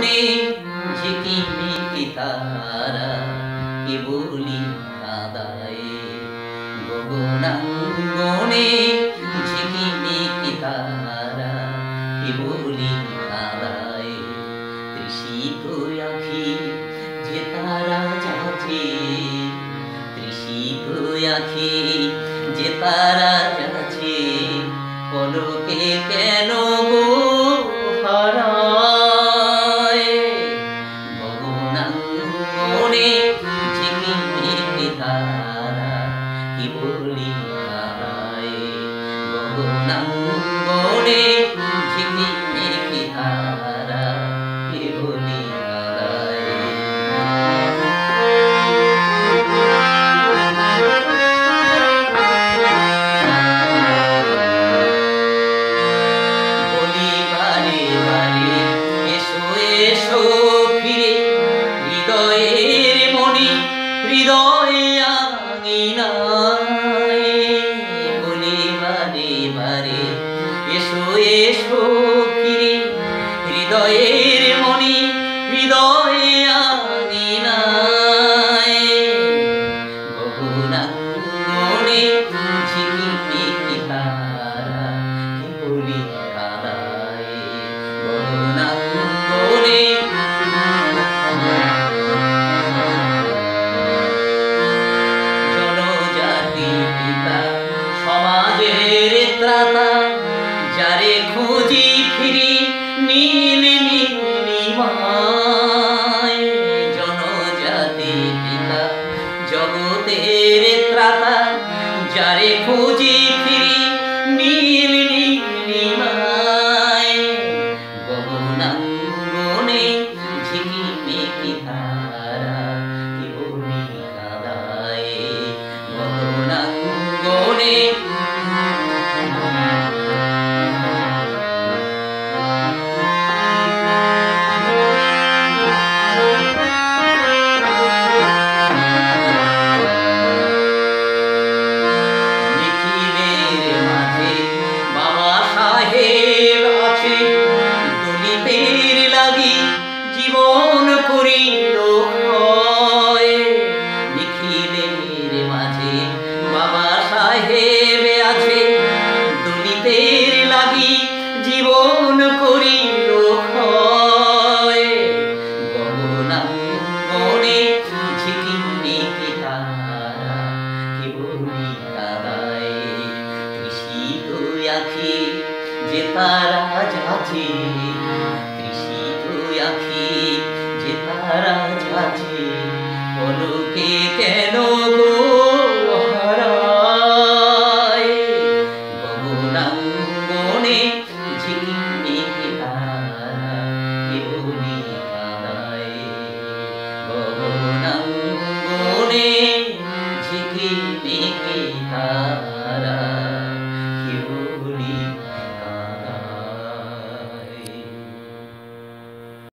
গগনে ঝিকিমিকি তারা কেবলি কাঁদায়। গগনাঙ্গনে ঝিকিমিকি তারা কেবলি কাঁদায়। তৃষিত আখি যে তারা যাচ্ছে, তৃষিত আখি যে তারা যাচ্ছে, পলকে কেন গো হারায়। গগনাঙ্গনে ঝিকিমিকি তারা কেবলি কাঁদায়। গগনাঙ্গনে ঝিকিমিকি তারা কেবলি কাঁদায়। বলি বারে বারে এসো এসো ফিরে, হৃদয়ের মণি হৃদয়ে আঙিনায়। বলি বারে বারে এসো এসো ফিরে, হৃদয়ের মণি হৃদয়ে আঙিনায়। গগনাঙ্গনে ঝিকিমিকি তারা কেবলি কাঁদায়। গগনাঙ্গনে জনজাতি পিতা সমাজের ত্রাতা, যারে খুঁজি ফিরি নীল নীলিমায়। জনজাতি পিতা জগতের ত্রাতা, যারে খুঁজি ফিরি নীল নীলিমায়। গগনাঙ্গনে ঝিকিমিকি তারা কেবলি কাঁদায়। গগনাঙ্গনে জীবন করিল ক্ষয়। নিখিলের মাঝে বাবা সাহেব আছে, দলিতের লাগি জীবন করিল ক্ষয়। গগনাঙ্গনে ঝিকিমিকি তারা কেবলি কাঁদায়। তৃষিত আখি যে তারা যাচ্ছে, আখি যে তারা যাচ্ছে, পলকে কেন গো হারায়। গগনাঙ্গনে ঝিকিমিকি তারা কেবলি কাঁদায়। গগনাঙ্গনে ঝিকিমিকি তারা